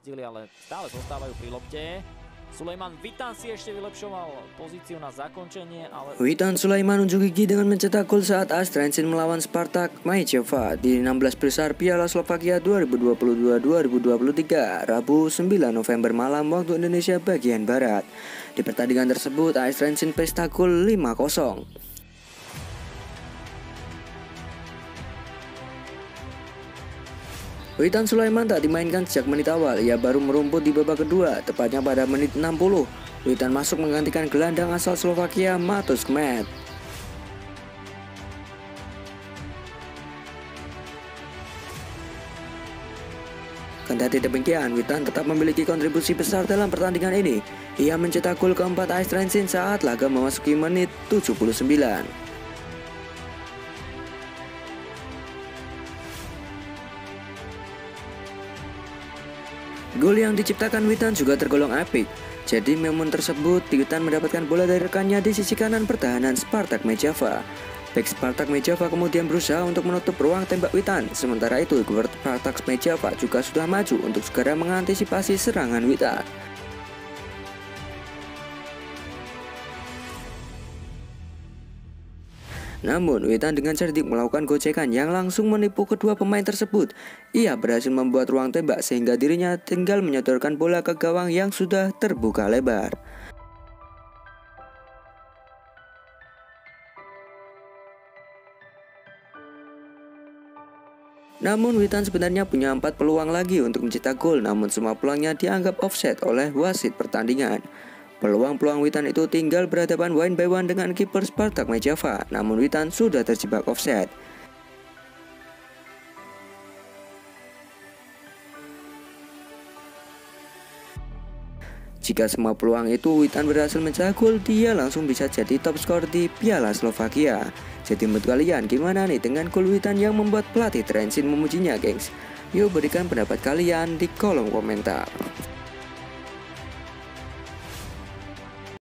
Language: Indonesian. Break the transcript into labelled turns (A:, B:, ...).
A: brzdili, ale stále zostávajú pri lopte. Sulejman Witan si ešte vylepšoval pozíciu na zakončenie, ale
B: Witan Sulaiman unjuk gigi dengan mencetak gol saat AS Trenčín melawan Spartak Myjava di 16 besar Piala Slovakia 2022-2023 Rabu 9 November malam waktu Indonesia bagian Barat. Di pertandingan tersebut AS Trenčín pesta gol 5-0. Witan Sulaiman tak dimainkan sejak menit awal, ia baru merumput di babak kedua, tepatnya pada menit 60. Witan masuk menggantikan gelandang asal Slovakia Mateusz Kmet. Kendati demikian, Witan tetap memiliki kontribusi besar dalam pertandingan ini. Ia mencetak gol keempat AS Trenčín saat laga memasuki menit 79. Gol yang diciptakan Witan juga tergolong apik. Jadi momen tersebut Witan mendapatkan bola dari rekannya di sisi kanan pertahanan Spartak Myjava. Bek Spartak Myjava kemudian berusaha untuk menutup ruang tembak Witan. Sementara itu, Spartak Myjava juga sudah maju untuk segera mengantisipasi serangan Witan. Namun, Witan dengan cerdik melakukan gocekan yang langsung menipu kedua pemain tersebut. Ia berhasil membuat ruang tembak sehingga dirinya tinggal menyodorkan bola ke gawang yang sudah terbuka lebar. Namun Witan sebenarnya punya 4 peluang lagi untuk mencetak gol, namun semua peluangnya dianggap offset oleh wasit pertandingan. Peluang-peluang Witan itu tinggal berhadapan one by one dengan kiper Spartak Myjava, namun Witan sudah terjebak offset. Jika semua peluang itu Witan berhasil mencetak gol, dia langsung bisa jadi top skor di Piala Slovakia. Jadi menurut kalian gimana nih dengan gol Witan yang membuat pelatih Trenčín memujinya, gengs? Yuk berikan pendapat kalian di kolom komentar.